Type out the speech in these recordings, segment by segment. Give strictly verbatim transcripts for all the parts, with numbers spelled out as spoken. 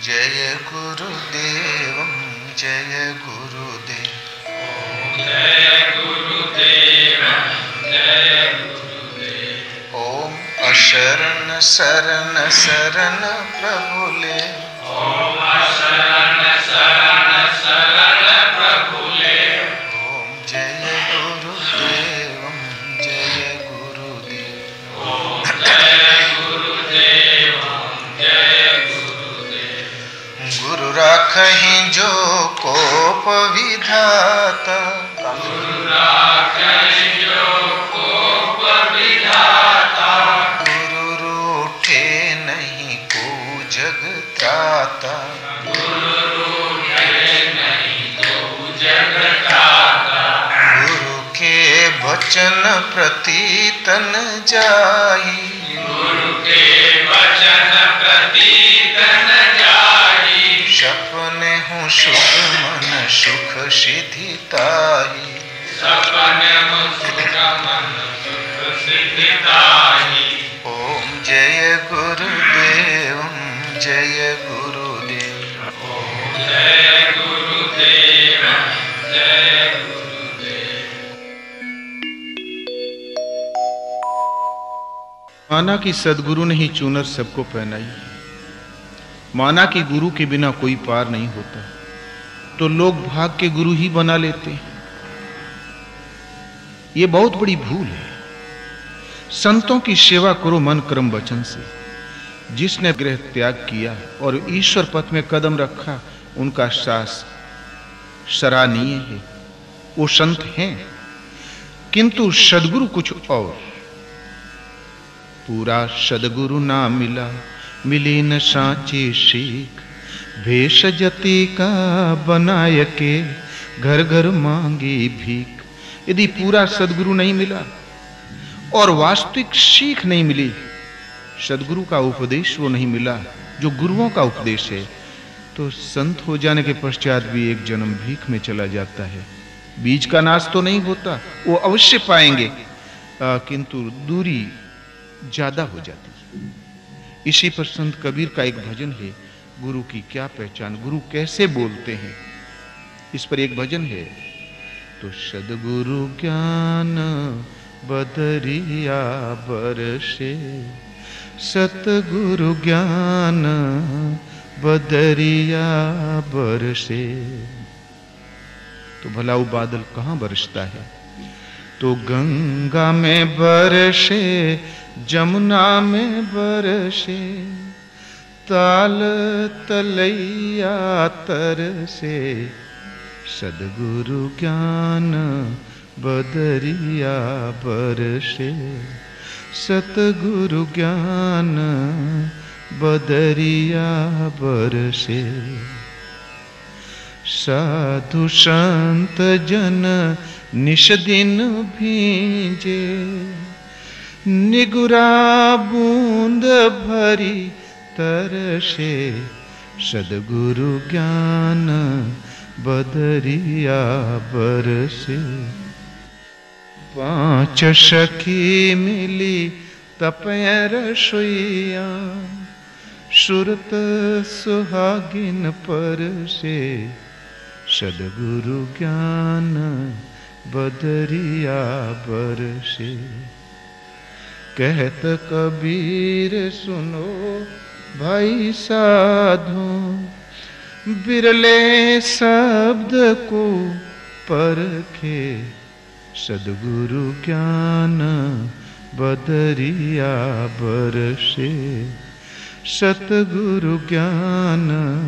जय गुरुदेव जय गुरुदेव। जय गुरुदेव जय गुरुदेव। ओम अशरण शरण शरण प्रभुले। ओम अशरण शरण शरण प्रभुले। ओम जय गुरुदेव जय गुरुदेव। ओम जय गुरुदेव जय गुरुदेव। गुरु राखहि जो कोप विधाता। गुरु राखहि जो कोप विधाता। गुरु रूठे नहीं को जग त्राता। गुरु रूठे नहीं को जग त्राता। गुरु के वचन प्रति तन जाई। गुरु के वचन प्रति तन जाई। सपने हूँ सुख मन सुख सिद्धि ताही। सपने हूँ सुख मन सुख सिद्धि ताही। ओम जय गुरुदेव जय गुरुदेव। ओम जय गुरुदेव जय गुरुदेव। माना कि सदगुरु ने ही चूनर सबको पहनाई। माना कि गुरु के बिना कोई पार नहीं होता, तो लोग भाग के गुरु ही बना लेते हैं। ये बहुत बड़ी भूल है। संतों की सेवा करो मन कर्म वचन से। जिसने गृह त्याग किया और ईश्वर पथ में कदम रखा, उनका साहस सराहनीय है। वो संत हैं, किंतु सदगुरु कुछ और। पूरा सदगुरु ना मिला, मिली न सांची सीख। भेष जति का बनाय के, घर घर मांगी भीख। यदि पूरा सदगुरु नहीं मिला और वास्तविक सीख नहीं मिली, सदगुरु का उपदेश वो नहीं मिला जो गुरुओं का उपदेश है, तो संत हो जाने के पश्चात भी एक जन्म भीख में चला जाता है। बीज का नाश तो नहीं होता, वो अवश्य पाएंगे, आ, किंतु दूरी ज्यादा हो जाती है। इसी पर संत कबीर का एक भजन है, गुरु की क्या पहचान, गुरु कैसे बोलते हैं। इस पर एक भजन है, तो सदगुरु ज्ञान बदरिया बरसे। सतगुरु ज्ञान बदरिया बरसे। तो भला वो बादल कहां बरसता है? तो गंगा में बरसे, जमुना में बरसे। ताल तलैया तरसे। सदगुरु ज्ञान बदरिया बरसे। सतगुरु ज्ञान बदरिया बरसे। साधु संत जन निश दिन भींजे। निगुरा बूंद भरी तरसे। सदगुरु ज्ञान बदरिया बरसे। पांच सखी मिली तपैर रसोइया। सुरत सुहागिन परसे। सदगुरु ज्ञान बदरिया बरसे। कहत कबीर सुनो भाई साधु। बिरले शब्द को परखे। सदगुरु ज्ञान बदरिया बरसे। सतगुरु ज्ञान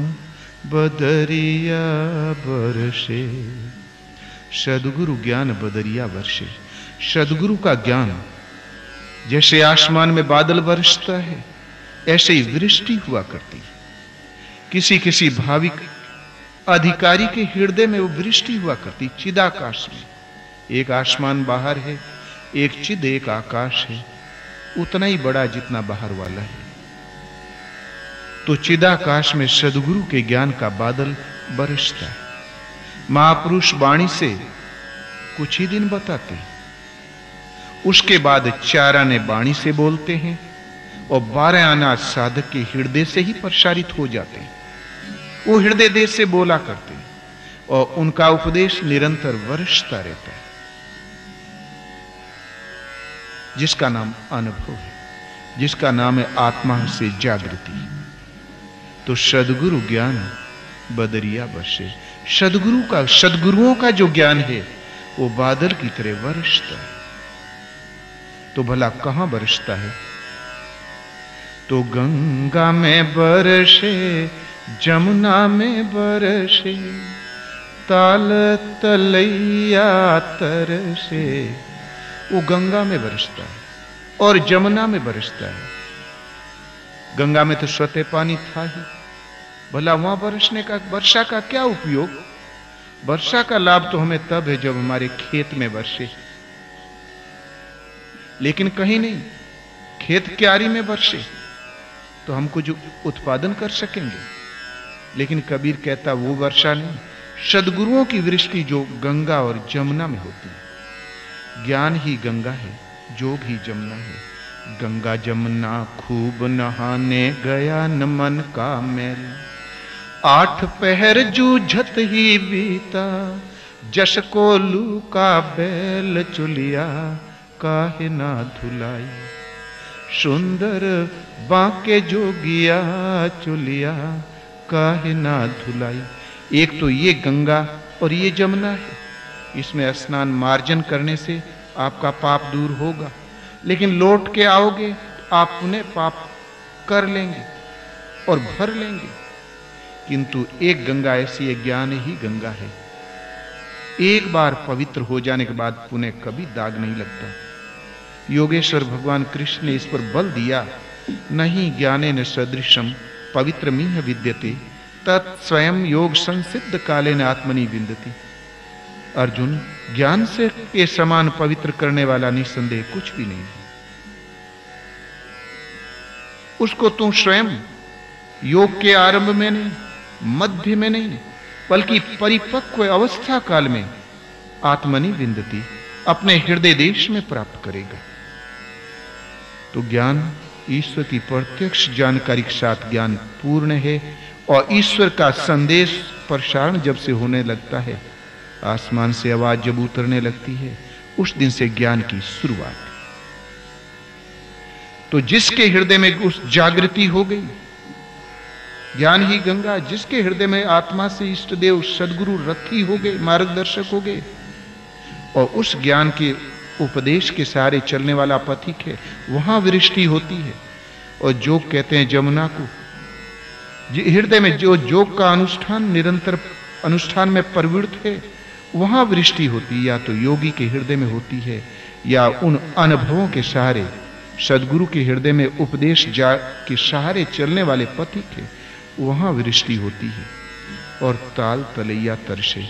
बदरिया बरसे। सदगुरु ज्ञान बदरिया बरसे। सदगुरु का ज्ञान जैसे आसमान में बादल बरसता है, ऐसे ही वृष्टि हुआ करती। किसी किसी भाविक अधिकारी के हृदय में वो वृष्टि हुआ करती। चिदाकाश में एक आसमान बाहर है, एक चिद एक आकाश है, उतना ही बड़ा जितना बाहर वाला है। तो चिदाकाश में सदगुरु के ज्ञान का बादल बरसता है। महापुरुष वाणी से कुछ ही दिन बताते हैं, उसके बाद चार आने वाणी से बोलते हैं और बारह आना साधक के हृदय से ही प्रसारित हो जाते हैं। वो हृदय देश से बोला करते हैं और उनका उपदेश निरंतर वर्षता रहता है, जिसका नाम अनुभव है, जिसका नाम है आत्मा से जागृति। तो सद्गुरु ज्ञान बदरिया बरसे। सद्गुरु का सद्गुरुओं का जो ज्ञान है वो बादल की तरह बरसता है। तो भला कहां बरसता है? तो गंगा में बरसे, जमुना में बरसे, ताल तलैया तरसे। वो गंगा में बरसता है और जमुना में बरसता है। गंगा में तो स्वतः पानी था ही, भला वहां बरसने का, वर्षा का क्या उपयोग? वर्षा का लाभ तो हमें तब है जब हमारे खेत में बरसे, लेकिन कहीं नहीं। खेत क्यारी में बरसे तो हम कुछ उत्पादन कर सकेंगे, लेकिन कबीर कहता वो वर्षा नहीं, सद्गुरुओं की वृष्टि जो गंगा और जमुना में होती है। ज्ञान ही गंगा है, जोग ही जमुना है। गंगा जमुना खूब नहाने गया न मन का मैल, आठ पहर जूझत ही बीता, जश को लू का बैल चुलिया, काहे ना धुलाई। सुंदर बांके जोगिया चुलिया, काहे ना धुलाई। एक तो ये गंगा और ये जमुना है, इसमें स्नान मार्जन करने से आपका पाप दूर होगा, लेकिन लौट के आओगे आप उन्हें पाप कर लेंगे और भर लेंगे। किंतु एक गंगा ऐसी है, ज्ञान ही गंगा है, एक बार पवित्र हो जाने के बाद पुनः कभी दाग नहीं लगता। योगेश्वर भगवान कृष्ण ने इस पर बल दिया, नहीं ज्ञानेन सदृशम पवित्रमिह विद्यते, तत् स्वयं योग संसिद्ध कालेन आत्मनि विन्दति। अर्जुन, ज्ञान से के समान पवित्र करने वाला निसंदेह कुछ भी नहीं। उसको तू स्वयं योग के आरंभ में नहीं, मध्य में नहीं, बल्कि परिपक्व अवस्था काल में आत्मनि विन्दति, अपने हृदय देश में प्राप्त करेगा। तो ज्ञान ईश्वर की प्रत्यक्ष जानकारी के साथ ज्ञान पूर्ण है, और ईश्वर का संदेश प्रसारण जब से होने लगता है, आसमान से आवाज जब उतरने लगती है, उस दिन से ज्ञान की शुरुआत है। तो जिसके हृदय में उस जागृति हो गई, ज्ञान ही गंगा, जिसके हृदय में आत्मा से इष्ट देव सद्गुरु रथी हो गए, मार्गदर्शक हो गए, और उस ज्ञान के उपदेश के सहारे चलने वाला पथिक है, वहां वृष्टि होती है। और जोग कहते हैं जमुना को, हृदय में जो जोग का अनुष्ठान निरंतर अनुष्ठान में प्रवृत्त है, वहां वृष्टि होती है। या तो योगी के हृदय में होती है, या उन अनुभवों के सहारे सद्गुरु के हृदय में उपदेश जा के सहारे चलने वाले पथिक है, वहां वृष्टि होती है। और ताल तलैया तरसे,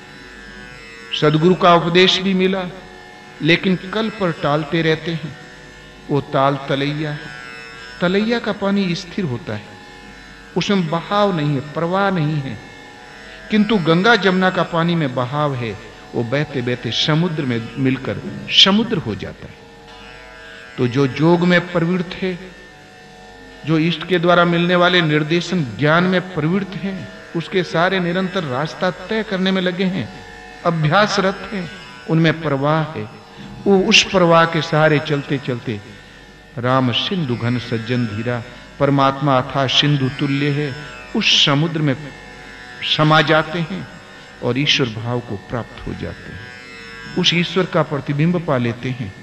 सद्गुरु का उपदेश भी मिला, लेकिन कल पर टालते रहते हैं। वो ताल तलैया है। तलैया का पानी स्थिर होता है, उसमें बहाव नहीं है, प्रवाह नहीं है। किंतु गंगा जमुना का पानी में बहाव है, वो बहते बहते समुद्र में मिलकर समुद्र हो जाता है। तो जो जोग में प्रवृत्त है, जो इष्ट के द्वारा मिलने वाले निर्देशन ज्ञान में प्रवृत्त हैं, उसके सारे निरंतर रास्ता तय करने में लगे हैं, अभ्यासरत हैं, उनमें प्रवाह है। वो उस प्रवाह के सहारे चलते चलते राम सिंधु घन सज्जन धीरा, परमात्मा अथाह सिंधु तुल्य है, उस समुद्र में समा जाते हैं और ईश्वर भाव को प्राप्त हो जाते हैं, उस ईश्वर का प्रतिबिंब पा लेते हैं।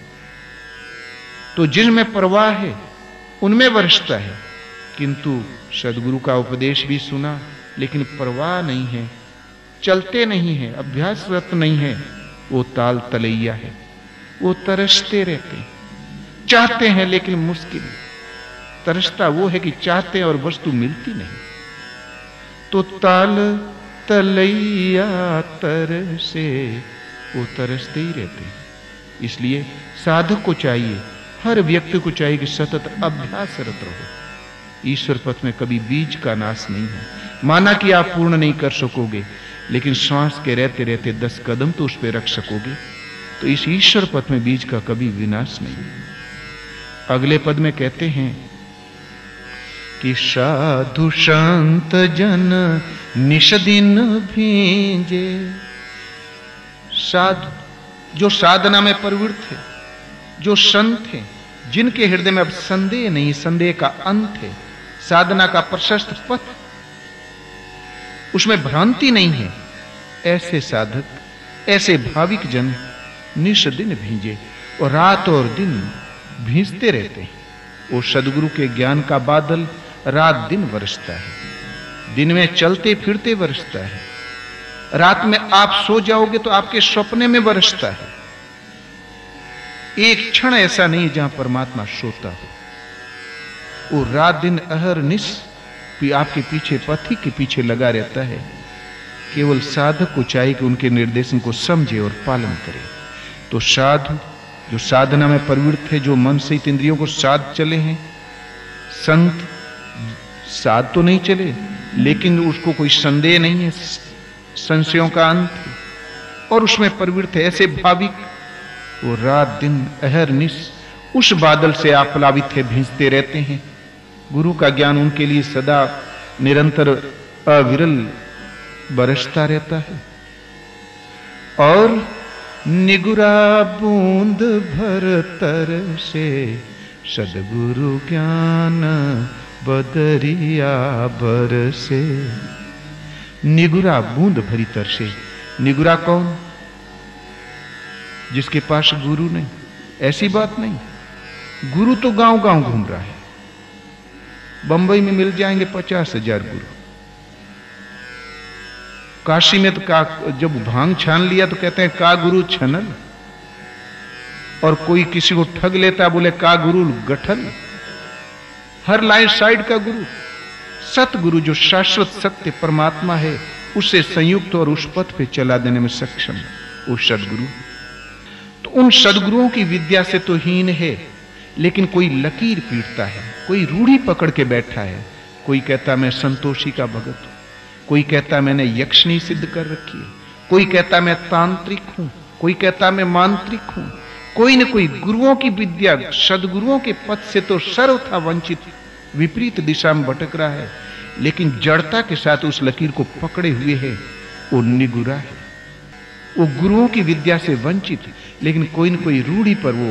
तो जिनमें प्रवाह है उनमें बरसता है। किंतु सद्गुरु का उपदेश भी सुना, लेकिन प्रवाह नहीं है, चलते नहीं है, अभ्यासरत नहीं है, वो ताल तलैया है। वो तरसते रहते हैं, चाहते हैं लेकिन मुश्किल। तरसता वो है कि चाहते हैं और वस्तु मिलती नहीं। तो ताल तलैया तरसे, वो तरसते ही रहते हैं। इसलिए साधक को चाहिए, हर व्यक्ति को चाहिए कि सतत अभ्यासरत रहो। ईश्वर पथ में कभी बीज का नाश नहीं है। माना कि आप पूर्ण नहीं कर सकोगे, लेकिन श्वास के रहते रहते दस कदम तो उस पर रख सकोगे। तो इस ईश्वर पथ में बीज का कभी विनाश नहीं। अगले पद में कहते हैं कि साधु संत जन निश दिन भींजे। साधु जो साधना में प्रवृत्त है, जो संत है, जिनके हृदय में अब संदेह नहीं, संदेह का अंत है, साधना का प्रशस्त पथ, उसमें भ्रांति नहीं है, ऐसे साधक, ऐसे भाविक जन निश दिन भींजे और रात और दिन भींजते रहते हैं। वो सदगुरु के ज्ञान का बादल रात दिन बरसता है, दिन में चलते फिरते बरसता है, रात में आप सो जाओगे तो आपके सपने में बरसता है। एक क्षण ऐसा नहीं जहां परमात्मा सोता हो। वो रात दिन अहरनिश आपके पीछे, पथिक के पीछे लगा रहता है। केवल साधक को चाहिए कि उनके निर्देशन को समझे और पालन करे। तो साधु जो साधना में प्रवृत्त है, जो मन से इंद्रियों को साध चले हैं, संत साध तो नहीं चले लेकिन उसको कोई संदेह नहीं है, संशयों का अंत है और उसमें प्रवृत्त है, ऐसे भाविक वो रात दिन अहरनिश उस बादल से आप्लावित है, भींजते रहते हैं। गुरु का ज्ञान उनके लिए सदा निरंतर अविरल बरसता रहता है। और निगुरा बूंद भर तर से सदगुरु ज्ञान बदरिया बरसे। निगुरा बूंद भरी तर से, निगुरा कौन? जिसके पास गुरु नहीं। ऐसी बात नहीं, गुरु तो गांव गांव घूम रहा है। बंबई में मिल जाएंगे पचास हजार गुरु। काशी में तो का जब भांग छान लिया तो कहते हैं का गुरु छनल, और कोई किसी को ठग लेता बोले का गुरु गठल। हर लाइन साइड का गुरु, सतगुरु जो शाश्वत सत्य परमात्मा है, उससे संयुक्त और उस पथ पे चला देने में सक्षम है वो सदगुरु। तो उन सदगुरुओं की विद्या से तो हीन है, लेकिन कोई लकीर पीटता है, कोई रूढ़ी पकड़ के बैठा है। कोई कहता मैं संतोषी का भगत हूं, कोई कहता मैंने यक्षिणी सिद्ध कर रखी है, कोई कहता मैं तांत्रिक हूं, कोई कहता मैं मांत्रिक हूं। कोई न कोई गुरुओं की विद्या, सदगुरुओं के पथ से तो सर्वथा वंचित, विपरीत दिशा में भटक रहा है, लेकिन जड़ता के साथ उस लकीर को पकड़े हुए है, वो निगुरा है। वो गुरुओं की विद्या से वंचित है, लेकिन कोई न कोई रूढ़ी पर वो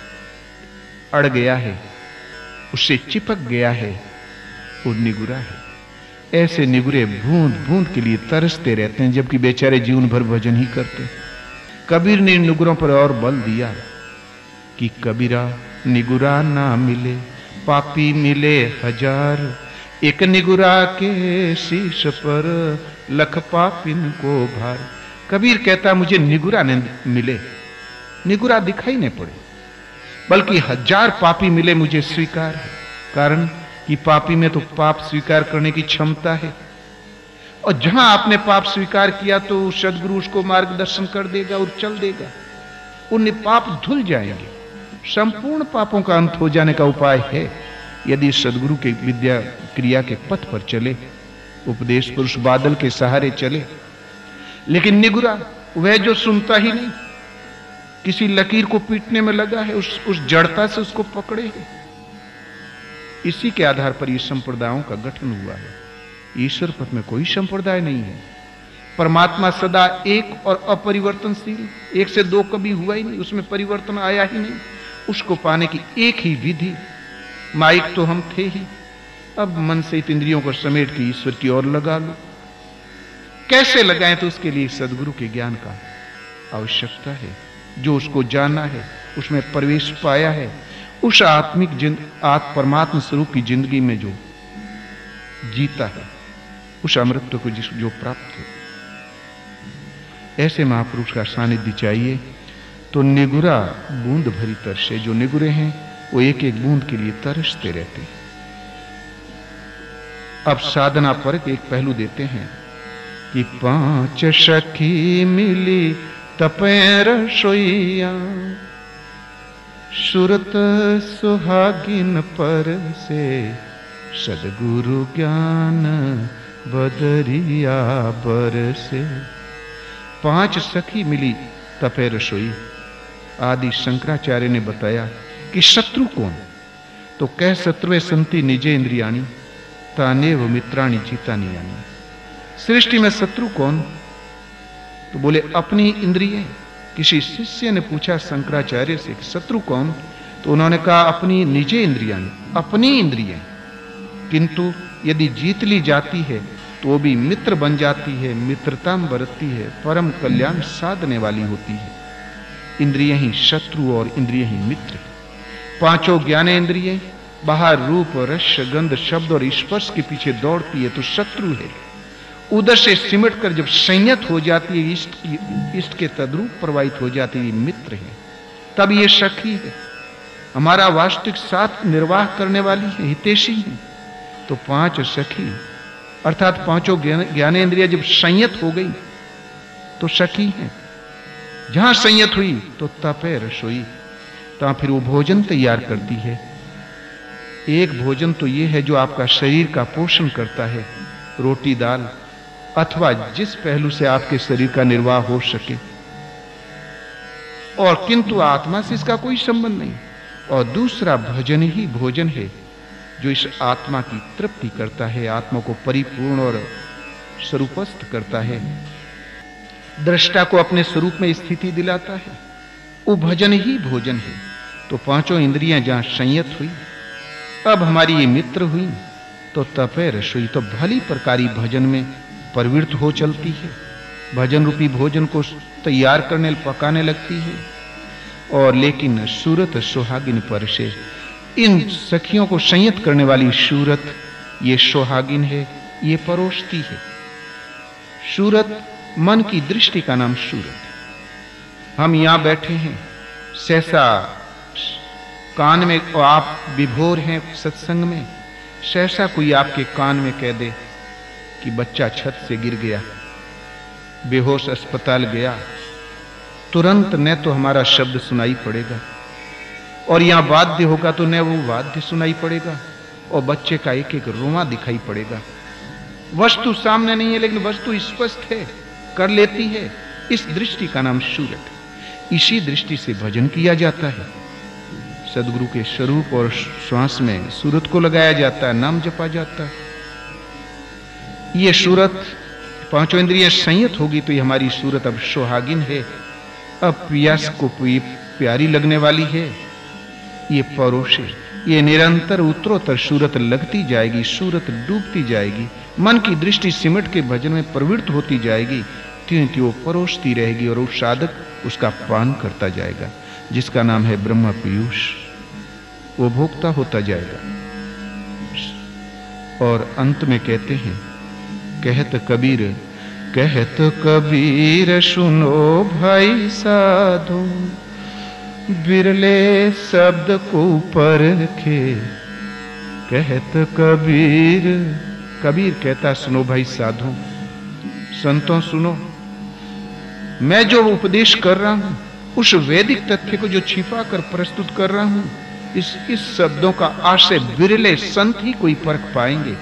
अड़ गया है, उससे चिपक गया है, वो निगुरा है। ऐसे निगुरे बूंद बूंद के लिए तरसते रहते हैं, जबकि बेचारे जीवन भर भजन ही करते। कबीर ने निगुरों पर और बल दिया कि कबीरा निगुरा ना मिले पापी मिले हजार, एक निगुरा के शीश पर लख पापिन को भार। कबीर कहता मुझे निगुरा न मिले, निगुरा दिखाई नहीं पड़े, बल्कि हजार पापी मिले मुझे स्वीकार है। कारण कि पापी में तो पाप स्वीकार करने की क्षमता है, और जहां आपने पाप स्वीकार किया तो सदगुरु उसको मार्गदर्शन कर देगा और चल देगा, उन पाप धुल जाएंगे। संपूर्ण पापों का अंत हो जाने का उपाय है यदि सदगुरु के विद्या क्रिया के पथ पर चले, उपदेश पर उस बादल के सहारे चले। लेकिन निगुरा वह जो सुनता ही नहीं, किसी लकीर को पीटने में लगा है, उस उस जड़ता से उसको पकड़े है। इसी के आधार पर ये संप्रदायों का गठन हुआ है। ईश्वर पथ में कोई संप्रदाय नहीं है। परमात्मा सदा एक और अपरिवर्तनशील, एक से दो कभी हुआ ही नहीं, उसमें परिवर्तन आया ही नहीं। उसको पाने की एक ही विधि, माइक तो हम थे ही, अब मन से इंद्रियों को समेट के ईश्वर की ओर लगा लो। कैसे लगाएं? तो उसके लिए सदगुरु के ज्ञान का आवश्यकता है। जो उसको जाना है, उसमें प्रवेश पाया है, उस आत्मिक जिंद आत्म परमात्मा स्वरूप की जिंदगी में जो जीता है, उस अमृतत्व को जिस जो प्राप्त है, ऐसे महापुरुष का सानिध्य चाहिए। तो निगुरा बूंद भरी तरसे, जो निगुरे हैं वो एक एक बूंद के लिए तरसते रहते हैं। अब साधना पर एक पहलू देते हैं कि पांच सखी मिली तपें रसोइया, सुरत सुहागिन पर से सदगुरु ज्ञान बदरिया बरसे। पांच सखी मिली तपे रसोई। आदि शंकराचार्य ने बताया कि शत्रु कौन? तो कह शत्रुवे संति निजे इंद्रियाणी, तानेव मित्राणि जितानि यानी। सृष्टि में शत्रु कौन? तो बोले अपनी इंद्रिय। किसी शिष्य ने पूछा शंकराचार्य से कि शत्रु कौन? तो उन्होंने कहा अपनी निजे इंद्रियां, अपनी इंद्रियां। किंतु यदि जीत ली जाती है तो वो भी मित्र बन जाती है, मित्रता में बरतती है, परम कल्याण साधने वाली होती है। इंद्रियां ही शत्रु और इंद्रियां ही मित्र। पांचों ज्ञानेंद्रियां बाहर रूप, रस, गंध, शब्द और स्पर्श के पीछे दौड़ती है तो शत्रु है। उधर से सिमट कर जब संयत हो जाती है, इष्ट इष्ट के तद्रूप प्रवाहित हो जाती है, मित्र है। तब ये सखी है, हमारा वास्तविक साथ निर्वाह करने वाली है, हितैषी है। तो पांच सखी अर्थात पांचों ज्ञानेंद्रियां जब संयत हो गई तो सखी है। जहां संयत हुई तो तपे रसोई, तो फिर वो भोजन तैयार करती है। एक भोजन तो ये है जो आपका शरीर का पोषण करता है, रोटी दाल, अथवा जिस पहलू से आपके शरीर का निर्वाह हो सके, और किंतु आत्मा से इसका कोई संबंध नहीं। और दूसरा भजन ही भोजन है जो इस आत्मा की तृप्ति करता है, आत्मा को परिपूर्ण और स्वरूपस्थ करता है, दृष्टा को अपने स्वरूप में स्थिति दिलाता है। वो भजन ही भोजन है। तो पांचों इंद्रियां जहां संयत हुई, अब हमारी ये मित्र हुई, तो तपे रसोई, तो भली प्रकारी भजन में प्रवृत्त हो चलती है, भजन रूपी भोजन को तैयार करने पकाने लगती है। और लेकिन सूरत सुहागिन पर से, इन सखियों को संयत करने वाली सूरत ये सुहागिन है, ये परोसती है। सूरत मन की दृष्टि का नाम सूरत। हम यहां बैठे हैं, सहसा कान में आप विभोर हैं सत्संग में, सहसा कोई आपके कान में कह दे कि बच्चा छत से गिर गया, बेहोश अस्पताल गया, तुरंत न तो हमारा शब्द सुनाई पड़ेगा, और यहां वाद्य होगा तो न वो वाद्य सुनाई पड़ेगा, और बच्चे का एक एक रोमा दिखाई पड़ेगा। वस्तु सामने नहीं है लेकिन वस्तु स्पष्ट है, कर लेती है। इस दृष्टि का नाम सूरत। इसी दृष्टि से भजन किया जाता है। सदगुरु के स्वरूप और श्वास में सूरत को लगाया जाता है, नाम जपा जाता है। ये सूरत, पांचों इंद्रियां संयत होगी तो ये हमारी सूरत अब सुहागिन है, अब प्यास को प्यारी लगने वाली है। ये परोसे, ये निरंतर उत्तरोत्तर सूरत लगती जाएगी, सूरत डूबती जाएगी, मन की दृष्टि सिमट के भजन में प्रवृत्त होती जाएगी, त्यों त्यों परोसती रहेगी, और उस साधक उसका पान करता जाएगा, जिसका नाम है ब्रह्म पीयूष। वो भोक्ता होता जाएगा। और अंत में कहते हैं, कहत कबीर, कहत कबीर सुनो भाई साधो, बिरले शब्द को परखे। कहत कबीर, कबीर कहता सुनो भाई साधो, संतों सुनो, मैं जो उपदेश कर रहा हूं उस वैदिक तथ्य को जो छिपा कर प्रस्तुत कर रहा हूं, इस इस शब्दों का आशय बिरले संत ही कोई परख पाएंगे,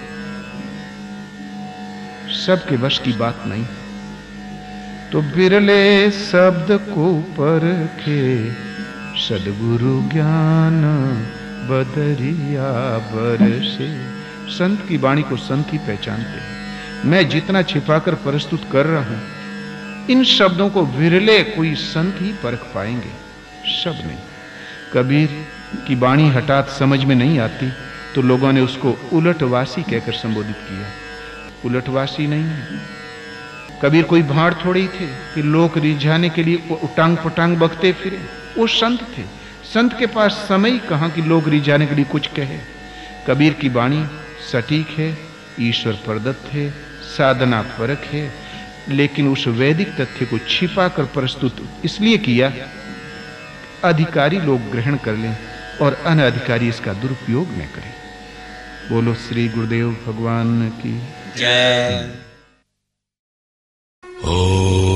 सबके वश की बात नहीं। तो बिरले शब्द को परखे, सदगुरु ज्ञान बदरिया बरसे। संत की वाणी को संत ही पहचानते हैं। मैं जितना छिपाकर प्रस्तुत कर रहा हूं, इन शब्दों को विरले कोई संत ही परख पाएंगे, सब नहीं। कबीर की वाणी हठात समझ में नहीं आती तो लोगों ने उसको उलटवासी कहकर संबोधित किया। उलटवासी नहीं है। कबीर कोई भाड़ थोड़े ही थे कि लोग रिझाने के लिए उटांग पटांग बकते फिरे। वो संत थे। संत के पास समय कहां कि लोग रिझाने के लिए कुछ कहे। कबीर की वाणी सटीक है, ईश्वर प्रदत्त है, साधना परक है, लेकिन उस वैदिक तथ्य को छिपा कर प्रस्तुत इसलिए किया अधिकारी लोग ग्रहण कर लें और अनधिकारी इसका दुरुपयोग न करें। बोलो श्री गुरुदेव भगवान की जय। ओम